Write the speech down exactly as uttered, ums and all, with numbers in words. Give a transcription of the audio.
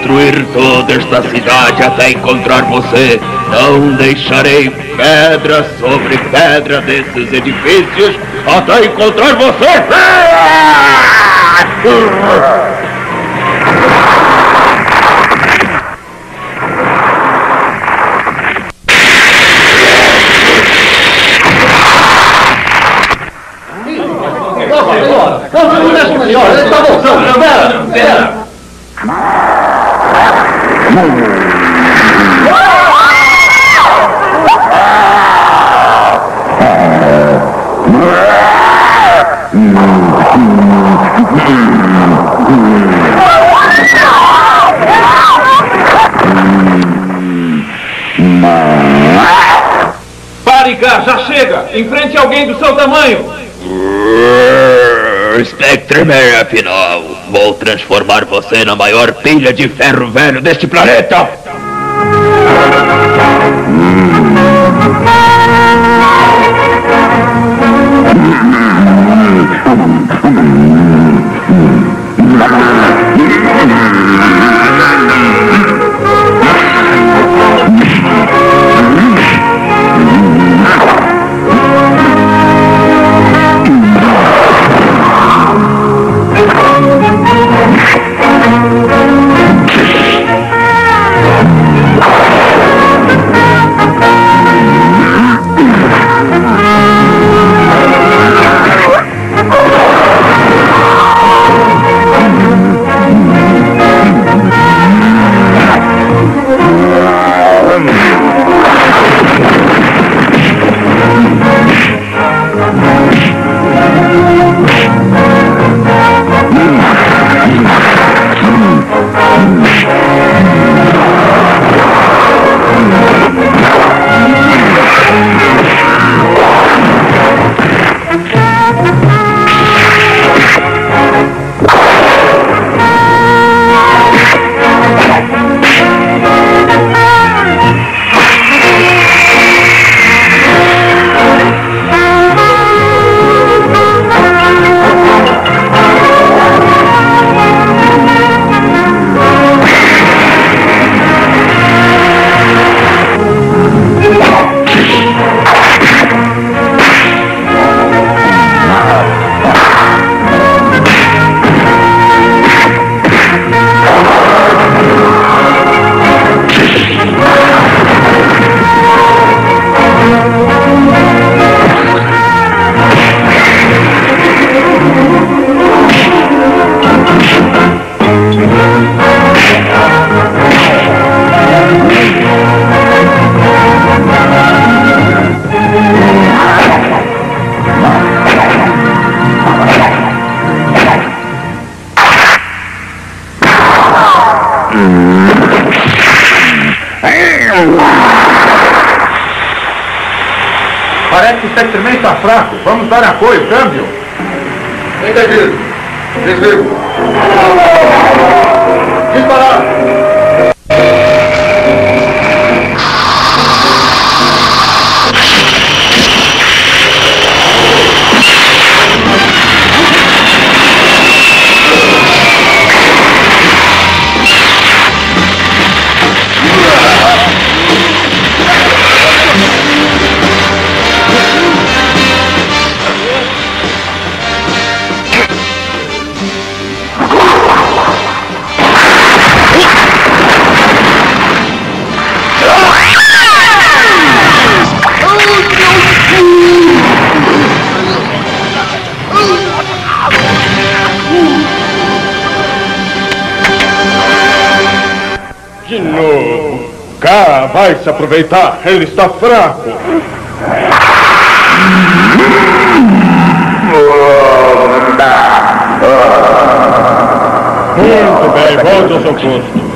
destruir toda esta cidade até encontrar você. Não deixarei pedra sobre pedra desses edifícios até encontrar você. Ele está voltando, espera, espera. Pare cá, já chega! Enfrente alguém do seu tamanho! Spectreman, afinal, vou transformar você na maior pilha de ferro velho deste planeta! Parece que o Spectreman está fraco. Vamos dar apoio, câmbio. Entendido. Desligo. Disparar. De novo. Cá, vai se aproveitar. Ele está fraco. Muito bem, volte ao seu posto.